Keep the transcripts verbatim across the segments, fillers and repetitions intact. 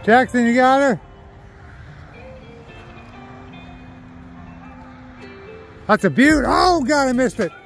Jackson, you got her? That's a beaut. Oh, God, I missed it.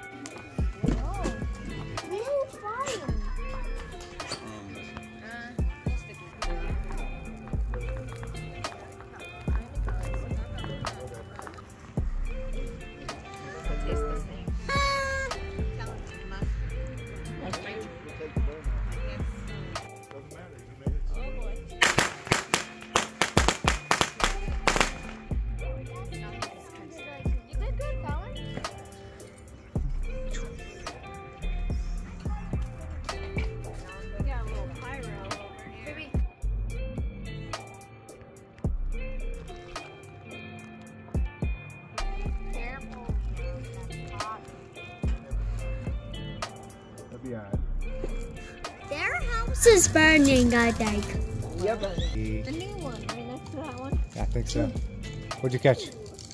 Their house is burning, I think. Yep. The new one, right next to that one? I think so. What'd you catch?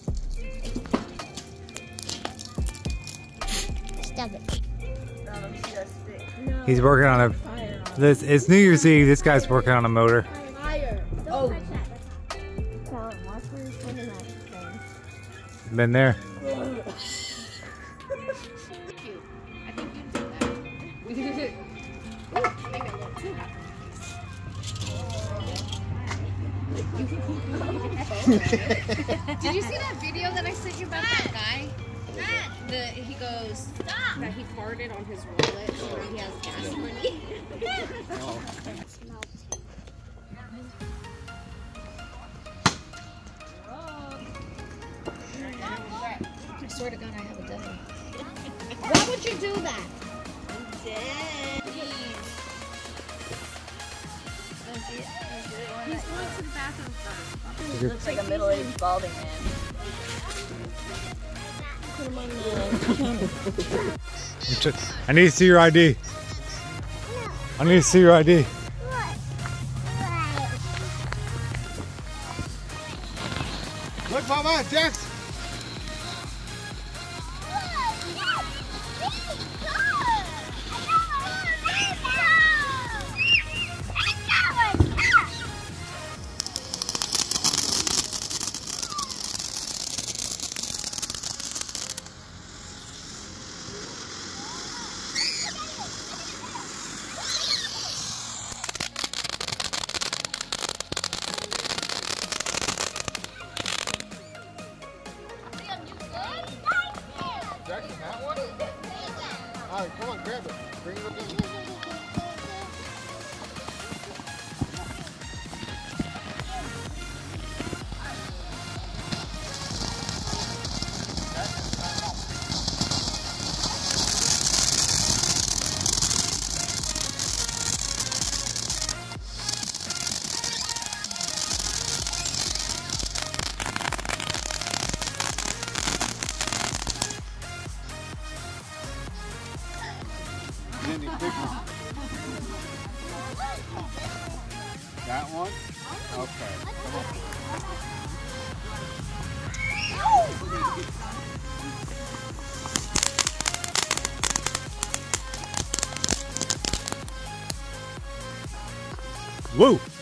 Stop it. No. He's working on a. This it's New Year's Eve. This guy's working on a motor. Fire. Oh. Watch where you're putting that thing. Been there. Did you see that video that I sent you about that guy? The, he goes, Stop. that he farted on his wallet so he has gas money. Oh. I swear to God, I haven't done it. Why would you do that? I'm dead. He's going to the bathroom first. He looks like a middle-aged balding man. I need to see your I D. I need to see your I D. Look, Mama, Jess. Jackson, that one? All right, come on, grab it. Bring it up in. That one? Okay. Come on. Woo!